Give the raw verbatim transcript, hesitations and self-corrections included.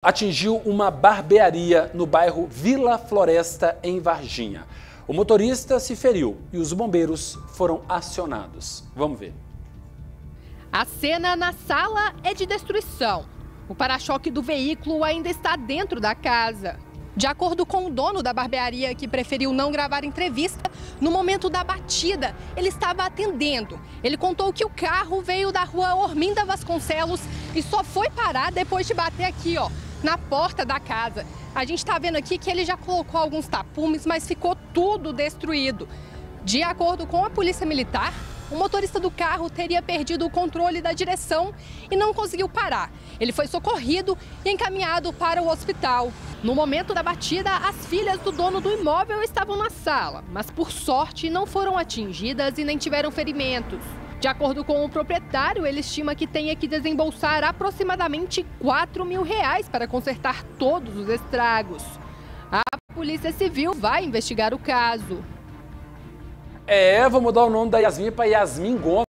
atingiu uma barbearia no bairro Vila Floresta, em Varginha. O motorista se feriu e os bombeiros foram acionados. Vamos ver. A cena na sala é de destruição. O para-choque do veículo ainda está dentro da casa. De acordo com o dono da barbearia, que preferiu não gravar entrevista, no momento da batida, ele estava atendendo. Ele contou que o carro veio da rua Orminda Vasconcelos e só foi parar depois de bater aqui, ó, na porta da casa. A gente está vendo aqui que ele já colocou alguns tapumes, mas ficou tudo destruído. De acordo com a Polícia Militar, o motorista do carro teria perdido o controle da direção e não conseguiu parar. Ele foi socorrido e encaminhado para o hospital. No momento da batida, as filhas do dono do imóvel estavam na sala, mas por sorte não foram atingidas e nem tiveram ferimentos. De acordo com o proprietário, ele estima que tenha que desembolsar aproximadamente quatro mil reais para consertar todos os estragos. A Polícia Civil vai investigar o caso. É, vou mudar o nome da Yasmin para Yasmin Gomes.